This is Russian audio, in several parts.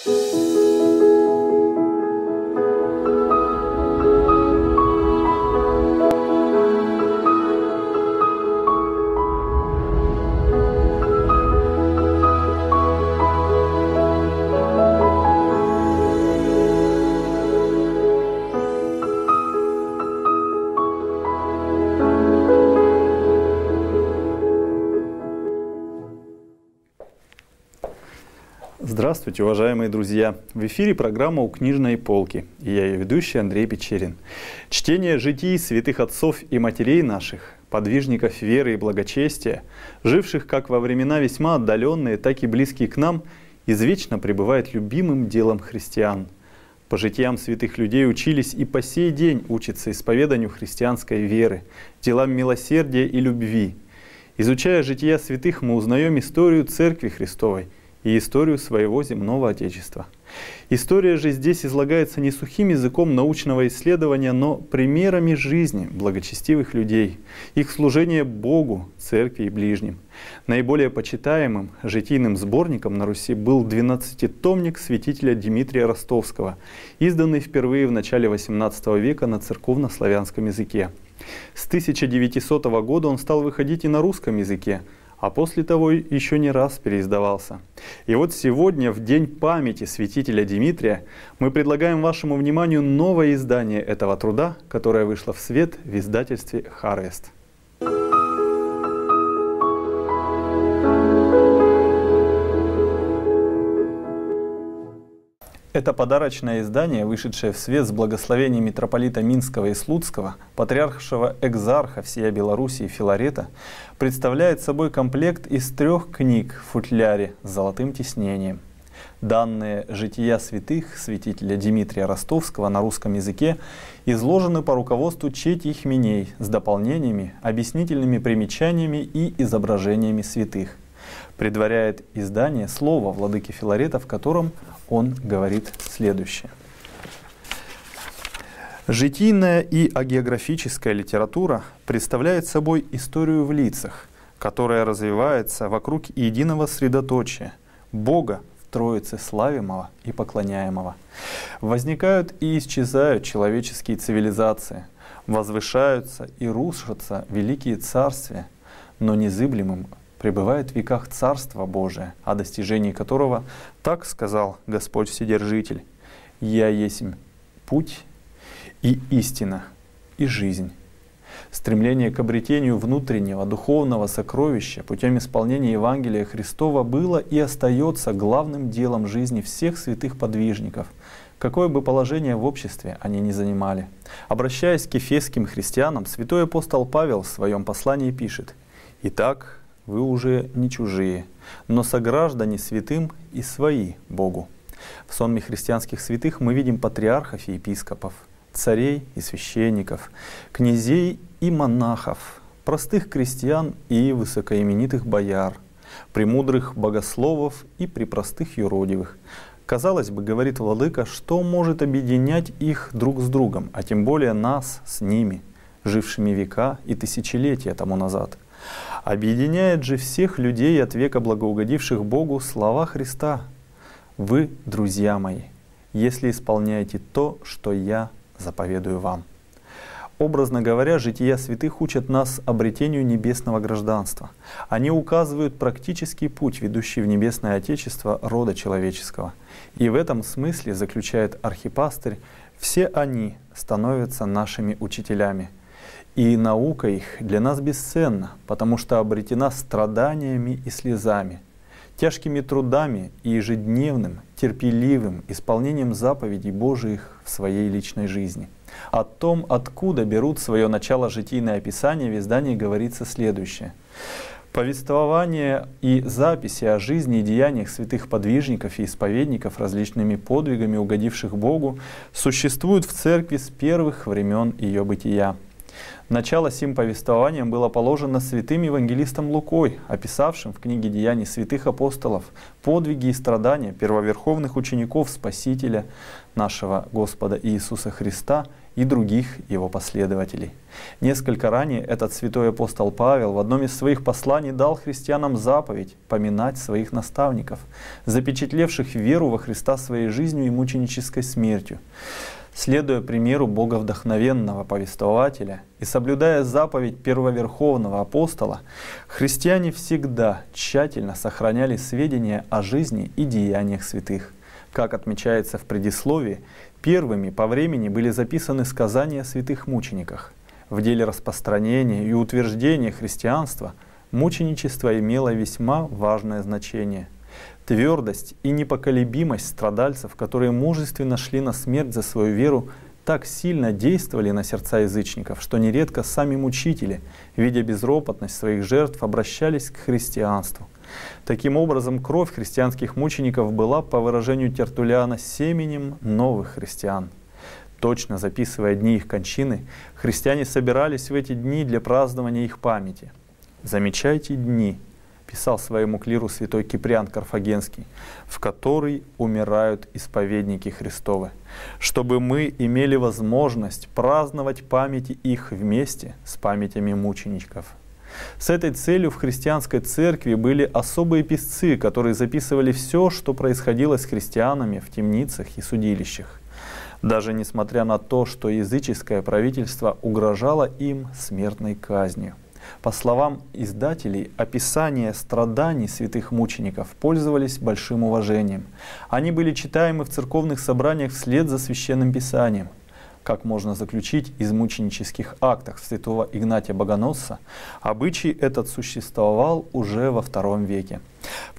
Здравствуйте, уважаемые друзья! В эфире программа «У книжной полки» и я ее ведущий Андрей Печерин. Чтение житий святых отцов и матерей наших, подвижников веры и благочестия, живших как во времена весьма отдаленные, так и близкие к нам, извечно пребывает любимым делом христиан. По житиям святых людей учились и по сей день учатся исповеданию христианской веры, делам милосердия и любви. Изучая жития святых, мы узнаем историю Церкви Христовой и историю своего земного Отечества. История же здесь излагается не сухим языком научного исследования, но примерами жизни благочестивых людей, их служения Богу, Церкви и ближним. Наиболее почитаемым житийным сборником на Руси был 12-томник святителя Дмитрия Ростовского, изданный впервые в начале XVIII века на церковно-славянском языке. С 1900 года он стал выходить и на русском языке, а после того еще не раз переиздавался. И вот сегодня, в день памяти святителя Дмитрия, мы предлагаем вашему вниманию новое издание этого труда, которое вышло в свет в издательстве «Харвест». Это подарочное издание, вышедшее в свет с благословения митрополита Минского и Слуцкого, патриаршего экзарха всея Белоруссии Филарета, представляет собой комплект из 3 книг в футляре с золотым тиснением. Данные жития святых святителя Дмитрия Ростовского на русском языке изложены по руководству Четьи Хменей с дополнениями, объяснительными примечаниями и изображениями святых. Предваряет издание слово владыки Филарета, в котором он говорит следующее. Житийная и агеографическая литература представляет собой историю в лицах, которая развивается вокруг единого средоточия – Бога в Троице славимого и поклоняемого. Возникают и исчезают человеческие цивилизации, возвышаются и рушатся великие царствия, но незыблемым пребывает в веках Царство Божие, о достижении которого так сказал Господь Вседержитель: «Я есмь путь и истина и жизнь». Стремление к обретению внутреннего духовного сокровища путем исполнения Евангелия Христова было и остается главным делом жизни всех святых подвижников, какое бы положение в обществе они ни занимали. Обращаясь к ефесским христианам, святой апостол Павел в своем послании пишет: «Итак, вы уже не чужие, но сограждане святым и свои Богу». В сонме христианских святых мы видим патриархов и епископов, царей и священников, князей и монахов, простых крестьян и высокоименитых бояр, премудрых богословов и препростых юродивых. Казалось бы, говорит владыка, что может объединять их друг с другом, а тем более нас с ними, жившими века и тысячелетия тому назад. Объединяет же всех людей от века благоугодивших Богу слова Христа: «Вы, друзья мои, если исполняете то, что я заповедую вам». Образно говоря, жития святых учат нас обретению небесного гражданства. Они указывают практический путь, ведущий в небесное Отечество рода человеческого. И в этом смысле, заключает архипастырь, все они становятся нашими учителями. И наука их для нас бесценна, потому что обретена страданиями и слезами, тяжкими трудами и ежедневным, терпеливым исполнением заповедей Божиих в своей личной жизни. О том, откуда берут свое начало житийное описание, в издании говорится следующее. Повествование и записи о жизни и деяниях святых подвижников и исповедников различными подвигами, угодивших Богу, существуют в Церкви с первых времен ее бытия. Начало сим повествованием было положено святым евангелистом Лукой, описавшим в книге «Деяний святых апостолов» подвиги и страдания первоверховных учеников Спасителя нашего Господа Иисуса Христа и других его последователей. Несколько ранее этот святой апостол Павел в одном из своих посланий дал христианам заповедь поминать своих наставников, запечатлевших веру во Христа своей жизнью и мученической смертью. Следуя примеру боговдохновенного повествователя и соблюдая заповедь первоверховного апостола, христиане всегда тщательно сохраняли сведения о жизни и деяниях святых. Как отмечается в предисловии, первыми по времени были записаны сказания о святых мучениках. В деле распространения и утверждения христианства мученичество имело весьма важное значение. Твердость и непоколебимость страдальцев, которые мужественно шли на смерть за свою веру, так сильно действовали на сердца язычников, что нередко сами мучители, видя безропотность своих жертв, обращались к христианству. Таким образом, кровь христианских мучеников была, по выражению Тертуллиана, семенем новых христиан. Точно записывая дни их кончины, христиане собирались в эти дни для празднования их памяти. «Замечайте дни», — писал своему клиру святой Киприан Карфагенский, «в который умирают исповедники Христовы, чтобы мы имели возможность праздновать памяти их вместе с памятями мучеников». С этой целью в христианской церкви были особые писцы, которые записывали все, что происходило с христианами в темницах и судилищах, даже несмотря на то, что языческое правительство угрожало им смертной казнью. По словам издателей, описания страданий святых мучеников пользовались большим уважением. Они были читаемы в церковных собраниях вслед за Священным Писанием. Как можно заключить из мученических актов святого Игнатия Богоносца, обычай этот существовал уже во II веке. В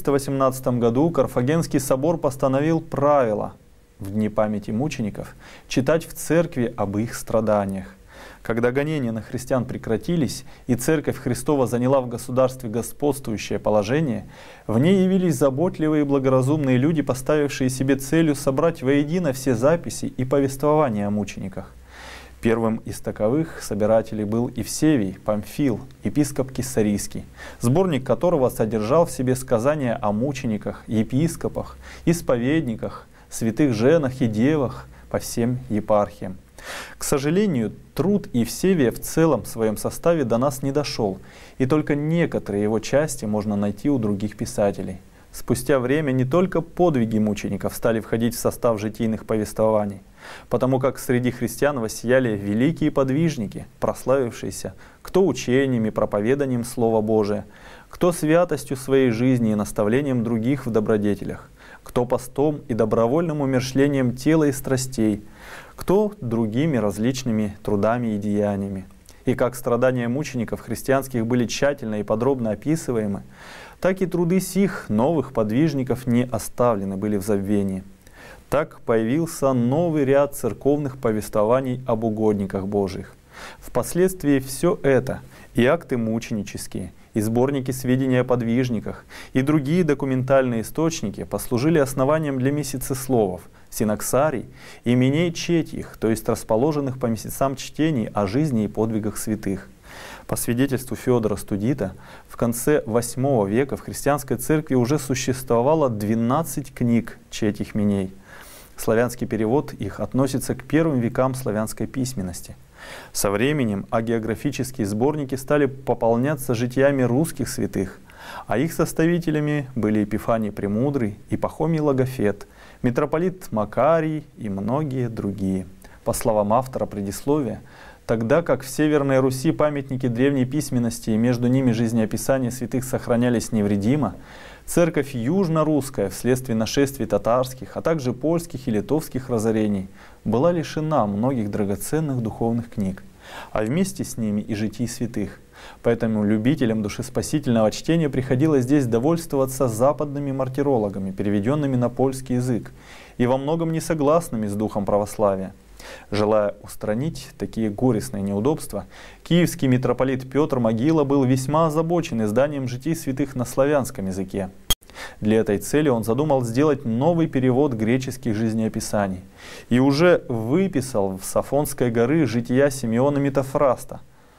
418 году Карфагенский собор постановил правило в дни памяти мучеников читать в церкви об их страданиях. Когда гонения на христиан прекратились и Церковь Христова заняла в государстве господствующее положение, в ней явились заботливые и благоразумные люди, поставившие себе целью собрать воедино все записи и повествования о мучениках. Первым из таковых собирателей был Евсевий Памфил, епископ Киссарийский, сборник которого содержал в себе сказания о мучениках, епископах, исповедниках, святых женах и девах по всем епархиям. К сожалению, труд Евсевия в целом своем составе до нас не дошел, и только некоторые его части можно найти у других писателей. Спустя время не только подвиги мучеников стали входить в состав житийных повествований, потому как среди христиан воссияли великие подвижники, прославившиеся кто учениями, проповеданием Слова Божия, кто святостью своей жизни и наставлением других в добродетелях, кто постом и добровольным умерщвлением тела и страстей, кто другими различными трудами и деяниями. И как страдания мучеников христианских были тщательно и подробно описываемы, так и труды сих новых подвижников не оставлены были в забвении. Так появился новый ряд церковных повествований об угодниках Божьих. Впоследствии все это, и акты мученические, и сборники сведений о подвижниках, и другие документальные источники послужили основанием для месяцесловов, синоксарий, именей четьих, то есть расположенных по месяцам чтений о жизни и подвигах святых. По свидетельству Феодора Студита, в конце VIII века в христианской церкви уже существовало 12 книг четьих меней. Славянский перевод их относится к первым векам славянской письменности. Со временем агеографические сборники стали пополняться житиями русских святых, а их составителями были Епифаний Премудрый и Пахомий Логофет, митрополит Макарий и многие другие. По словам автора предисловия, тогда как в Северной Руси памятники древней письменности и между ними жизнеописания святых сохранялись невредимо, церковь южно-русская вследствие нашествий татарских, а также польских и литовских разорений была лишена многих драгоценных духовных книг, а вместе с ними и житий святых. Поэтому любителям душеспасительного чтения приходилось здесь довольствоваться западными мартирологами, переведенными на польский язык, и во многом несогласными с духом православия. Желая устранить такие горестные неудобства, киевский митрополит Петр Могила был весьма озабочен изданием житий святых на славянском языке. Для этой цели он задумал сделать новый перевод греческих жизнеописаний и уже выписал в Сафонской горы жития Симеона Метафраста.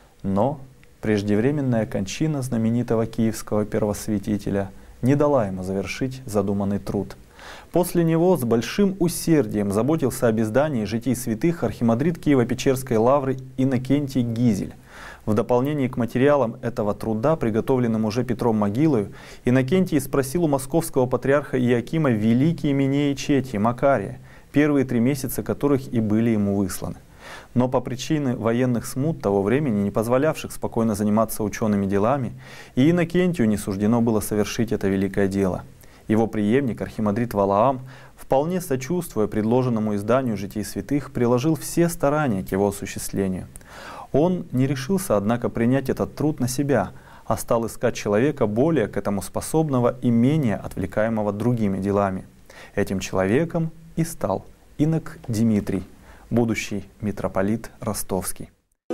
Но преждевременная кончина знаменитого киевского первосвятителя не дала ему завершить задуманный труд. После него с большим усердием заботился об издании житий святых архимандрит Киево-Печерской лавры Иннокентий Гизель. В дополнение к материалам этого труда, приготовленным уже Петром Могилою, Иннокентий спросил у московского патриарха Иоакима великие именеи Четии, Макария, первые 3 месяца которых и были ему высланы. Но по причине военных смут того времени, не позволявших спокойно заниматься учеными делами, и Иннокентию не суждено было совершить это великое дело. Его преемник, архимандрит Валаам, вполне сочувствуя предложенному изданию житий святых, приложил все старания к его осуществлению. Он не решился, однако, принять этот труд на себя, а стал искать человека более к этому способного и менее отвлекаемого другими делами. Этим человеком и стал инок Димитрий, будущий митрополит Ростовский.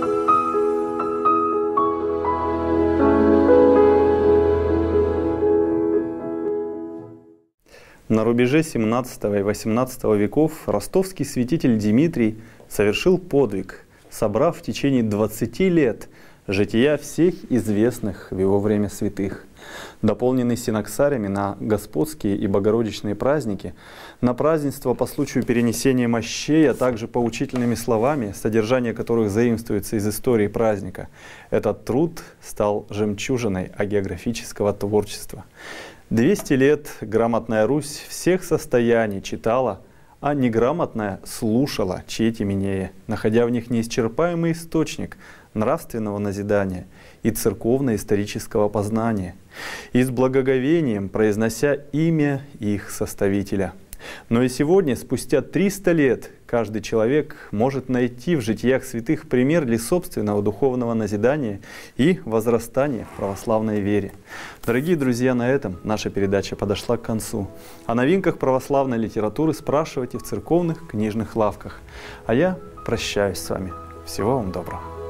На рубеже 17 и 18 веков ростовский святитель Димитрий совершил подвиг, собрав в течение 20 лет жития всех известных в его время святых, дополненный синоксарями на господские и богородичные праздники, на празднества по случаю перенесения мощей, а также поучительными словами, содержание которых заимствуется из истории праздника. Этот труд стал жемчужиной агеографического творчества. 200 лет грамотная Русь всех состояний читала, а неграмотная слушала Чети Минея, находя в них неисчерпаемый источник нравственного назидания и церковно-исторического познания, и с благоговением произнося имя их составителя. Но и сегодня, спустя 300 лет, каждый человек может найти в житиях святых пример для собственного духовного назидания и возрастания в православной вере. Дорогие друзья, на этом наша передача подошла к концу. О новинках православной литературы спрашивайте в церковных книжных лавках. А я прощаюсь с вами. Всего вам доброго.